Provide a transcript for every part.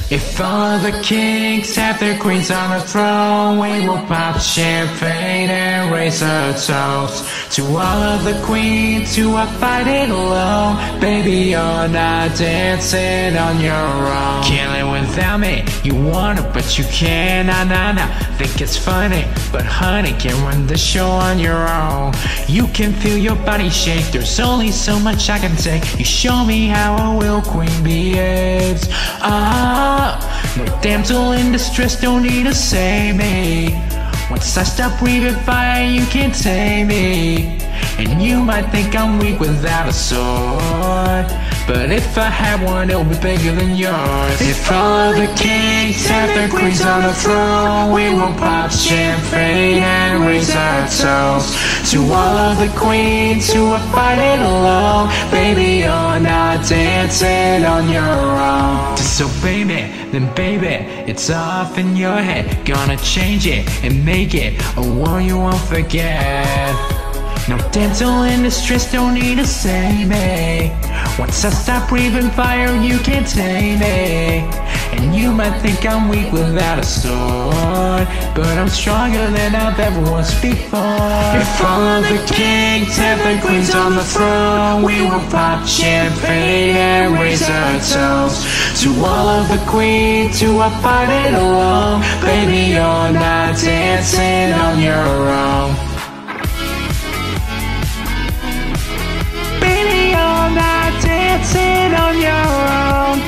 If all the kings have their queens on the throne, we will pop champagne and raise a toast to all of the queens who are fighting alone. Baby, you're not dancing on your own. Can't live without me, you wanna but you can't. Nah, think it's funny, but honey, can't run the show on your own. You can feel your body shake, there's only so much I can take. You show me how a real queen behaves. No damsel in distress, don't need to save me. Once I stop breathing fire, you can't tame me. And you might think I'm weak without a sword, but if I had one, it'll be bigger than yours. If all of the kings have their queens on the throne, we will pop champagne and raise our toast to all of the queens who are fighting alone. Baby, you're not dancing on your own. Disobey me, then baby, it's off in your head. Gonna change it and make it a war you won't forget. No damsel in distress, don't need to save me. Once I stop breathing fire, you can't tame me. And you might think I'm weak without a sword, but I'm stronger than I've ever was before. If all of the kings have their queens on the throne, we will pop champagne and raise our toast to all of the queens who are fighting alone. Baby, you're not dancing on your own. Dancing on your own.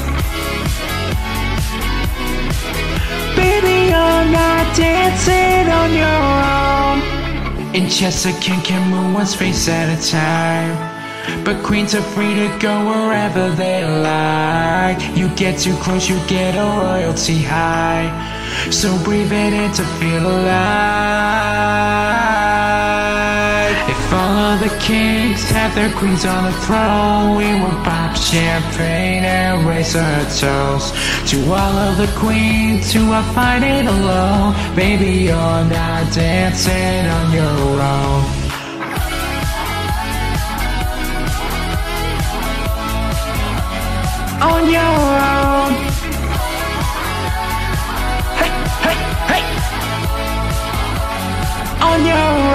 Baby, you're not dancing on your own. In chess, a king can move one space at a time, but queens are free to go wherever they like. You get too close, you get a royalty high, so breathe it in to feel alive. If all of the kings have their queens on the throne, we will pop champagne and raise our toast to all of the queens who are fighting alone. Baby, you're not dancing on your own. On your own. Hey, hey, hey. On your own.